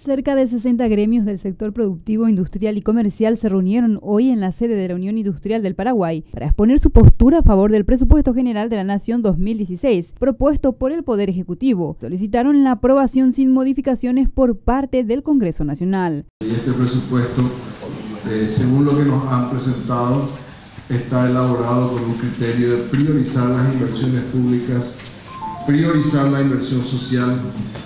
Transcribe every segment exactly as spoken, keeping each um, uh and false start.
Cerca de sesenta gremios del sector productivo, industrial y comercial se reunieron hoy en la sede de la Unión Industrial del Paraguay para exponer su postura a favor del presupuesto general de la Nación dos mil dieciséis, propuesto por el Poder Ejecutivo. Solicitaron la aprobación sin modificaciones por parte del Congreso Nacional. Este presupuesto, eh, según lo que nos han presentado, está elaborado con un criterio de priorizar las inversiones públicas, priorizar la inversión social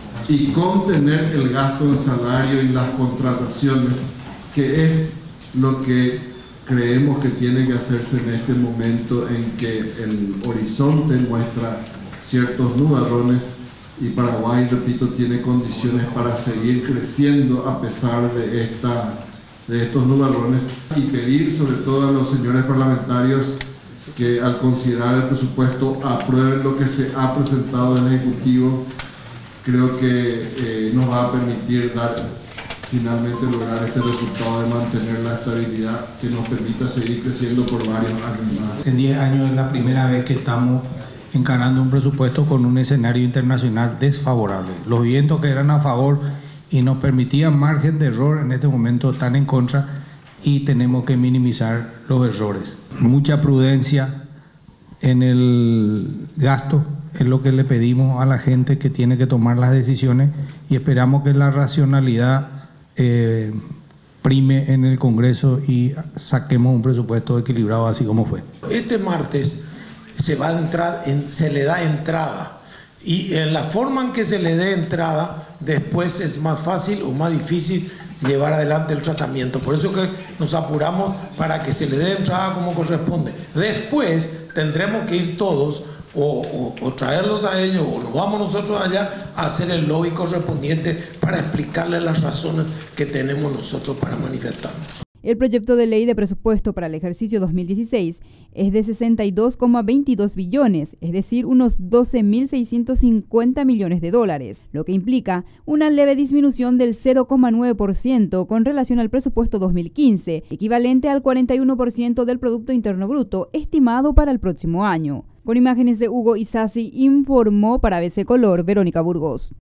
y contener el gasto en salario y las contrataciones, que es lo que creemos que tiene que hacerse en este momento en que el horizonte muestra ciertos nubarrones y Paraguay, repito, tiene condiciones para seguir creciendo a pesar de, esta, de estos nubarrones, y pedir sobre todo a los señores parlamentarios que al considerar el presupuesto aprueben lo que se ha presentado del Ejecutivo. Creo que eh, nos va a permitir dar, finalmente lograr este resultado de mantener la estabilidad que nos permita seguir creciendo por varios años más. En diez años es la primera vez que estamos encarando un presupuesto con un escenario internacional desfavorable. Los vientos que eran a favor y nos permitían margen de error en este momento están en contra y tenemos que minimizar los errores. Mucha prudencia en el gasto es lo que le pedimos a la gente que tiene que tomar las decisiones, y esperamos que la racionalidad eh, prime en el Congreso y saquemos un presupuesto equilibrado así como fue. Este martes se, va a entrar en, se le da entrada, y en la forma en que se le dé entrada después es más fácil o más difícil llevar adelante el tratamiento. Por eso que nos apuramos para que se le dé entrada como corresponde. Después tendremos que ir todos O, o, o traerlos a ellos, o nos vamos nosotros allá a hacer el lobby correspondiente para explicarles las razones que tenemos nosotros para manifestarnos. El proyecto de ley de presupuesto para el ejercicio dos mil dieciséis es de sesenta y dos coma veintidós billones, es decir, unos doce mil seiscientos cincuenta millones de dólares, lo que implica una leve disminución del cero coma nueve por ciento con relación al presupuesto dos mil quince, equivalente al cuarenta y uno por ciento del Producto Interno Bruto estimado para el próximo año. Con imágenes de Hugo Isasi, informó para A B C Color Verónica Burgos.